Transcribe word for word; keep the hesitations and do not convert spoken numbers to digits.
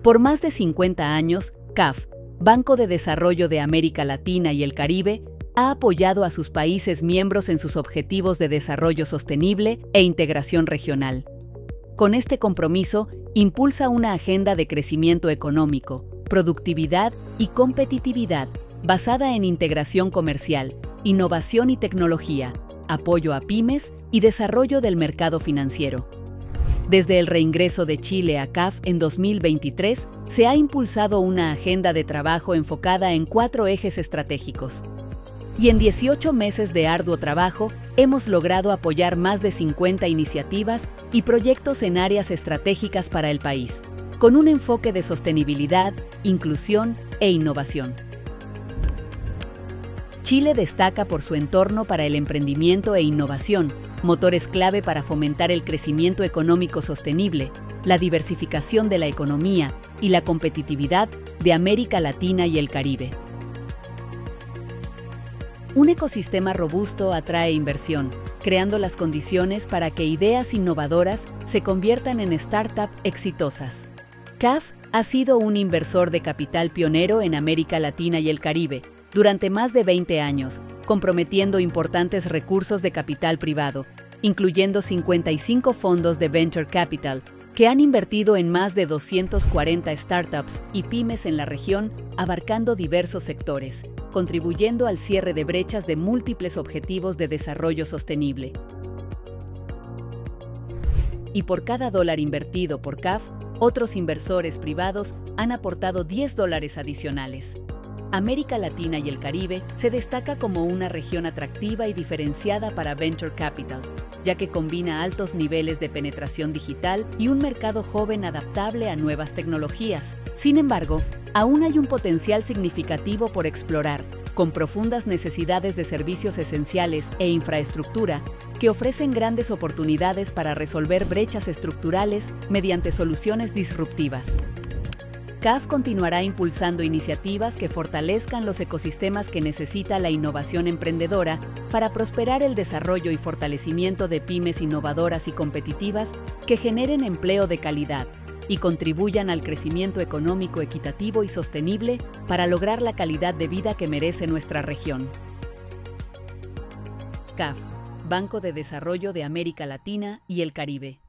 Por más de cincuenta años, C A F, Banco de Desarrollo de América Latina y el Caribe, ha apoyado a sus países miembros en sus objetivos de desarrollo sostenible e integración regional. Con este compromiso, impulsa una agenda de crecimiento económico, productividad y competitividad basada en integración comercial, innovación y tecnología, apoyo a pymes y desarrollo del mercado financiero. Desde el reingreso de Chile a C A F en dos mil veintitrés, se ha impulsado una agenda de trabajo enfocada en cuatro ejes estratégicos. Y en dieciocho meses de arduo trabajo, hemos logrado apoyar más de cincuenta iniciativas y proyectos en áreas estratégicas para el país, con un enfoque de sostenibilidad, inclusión e innovación. Chile destaca por su entorno para el emprendimiento e innovación, motores clave para fomentar el crecimiento económico sostenible, la diversificación de la economía y la competitividad de América Latina y el Caribe. Un ecosistema robusto atrae inversión, creando las condiciones para que ideas innovadoras se conviertan en startups exitosas. C A F ha sido un inversor de capital pionero en América Latina y el Caribe durante más de veinte años, comprometiendo importantes recursos de capital privado, incluyendo cincuenta y cinco fondos de Venture Capital, que han invertido en más de doscientas cuarenta startups y pymes en la región, abarcando diversos sectores, contribuyendo al cierre de brechas de múltiples objetivos de desarrollo sostenible. Y por cada dólar invertido por C A F, otros inversores privados han aportado diez dólares adicionales. América Latina y el Caribe se destaca como una región atractiva y diferenciada para Venture Capital, ya que combina altos niveles de penetración digital y un mercado joven adaptable a nuevas tecnologías. Sin embargo, aún hay un potencial significativo por explorar, con profundas necesidades de servicios esenciales e infraestructura que ofrecen grandes oportunidades para resolver brechas estructurales mediante soluciones disruptivas. C A F continuará impulsando iniciativas que fortalezcan los ecosistemas que necesita la innovación emprendedora para prosperar el desarrollo y fortalecimiento de pymes innovadoras y competitivas que generen empleo de calidad y contribuyan al crecimiento económico equitativo y sostenible para lograr la calidad de vida que merece nuestra región. C A F, Banco de Desarrollo de América Latina y el Caribe.